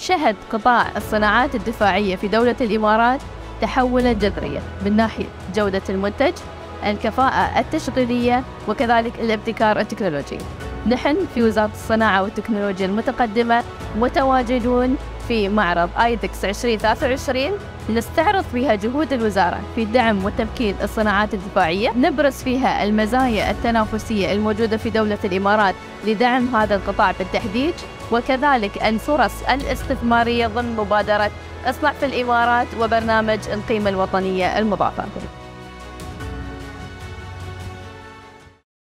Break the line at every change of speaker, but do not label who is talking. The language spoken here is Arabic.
شهد قطاع الصناعات الدفاعية في دولة الإمارات تحولا جذريا من ناحية جودة المنتج، الكفاءة التشغيلية، وكذلك الابتكار التكنولوجي. نحن في وزارة الصناعة والتكنولوجيا المتقدمة متواجدون في معرض ايدكس 2023 نستعرض فيها جهود الوزارة في دعم وتمكين الصناعات الدفاعية، نبرز فيها المزايا التنافسية الموجودة في دولة الإمارات لدعم هذا القطاع بالتحديد، وكذلك الفرص الاستثمارية ضمن مبادرة اصنع في الإمارات وبرنامج القيمة الوطنية المضافة.